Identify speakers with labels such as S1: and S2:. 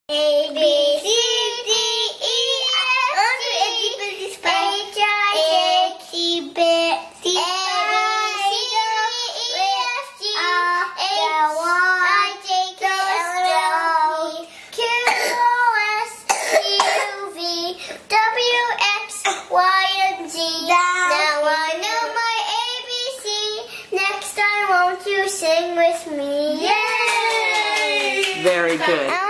S1: A, B, C, D, E, F, G, H, I, J, K, L, M, N, O, P, Q, R, S, T, U, V, W, X, Y, and Z. Now I know my ABC. Next time, won't you sing with me? Yay!
S2: Very good.